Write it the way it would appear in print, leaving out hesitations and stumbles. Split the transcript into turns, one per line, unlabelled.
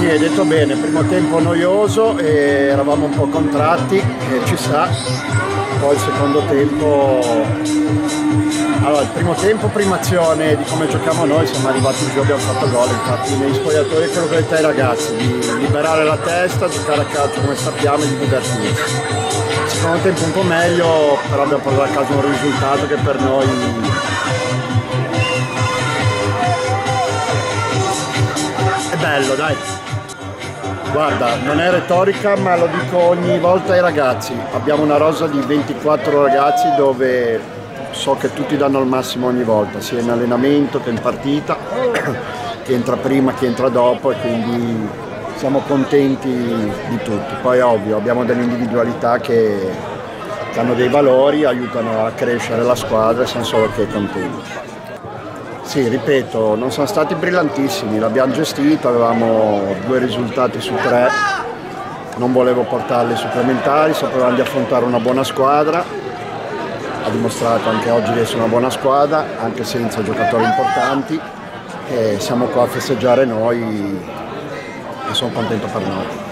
Sì, hai detto bene, primo tempo noioso e eravamo un po' contratti e ci sta. Poi il secondo tempo, allora il primo tempo, prima azione di come giochiamo noi, siamo arrivati giù, abbiamo fatto gol, infatti nei spogliatoi è quello che detto ai ragazzi, di liberare la testa, giocare a calcio come sappiamo e di divertirsi. Il secondo tempo un po' meglio, però abbiamo portato a casa un risultato che per noi è bello, dai. Guarda, non è retorica, ma lo dico ogni volta ai ragazzi. Abbiamo una rosa di 24 ragazzi dove so che tutti danno il massimo ogni volta, sia in allenamento che in partita, chi entra prima, chi entra dopo, e quindi siamo contenti di tutti. Poi ovvio, abbiamo delle individualità che hanno dei valori, aiutano a crescere la squadra e siamo solo che contenti. Sì, ripeto, non sono stati brillantissimi, l'abbiamo gestito, avevamo 2 risultati su 3, non volevo portarli ai supplementari, sapevamo di affrontare una buona squadra, ha dimostrato anche oggi di essere una buona squadra, anche senza giocatori importanti, e siamo qua a festeggiare noi e sono contento per noi.